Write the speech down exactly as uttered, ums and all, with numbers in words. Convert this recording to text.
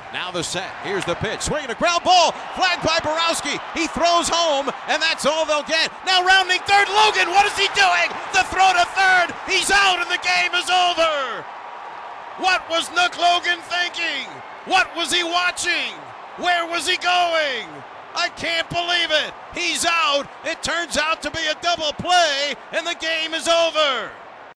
Now the set. Here's the pitch. Swinging a ground ball. Flagged by Borowski. He throws home, and that's all they'll get. Now rounding third. Logan, what is he doing? The throw to third. He's out, and the game is over. What was Nook Logan thinking? What was he watching? Where was he going? I can't believe it. He's out. It turns out to be a double play, and the game is over.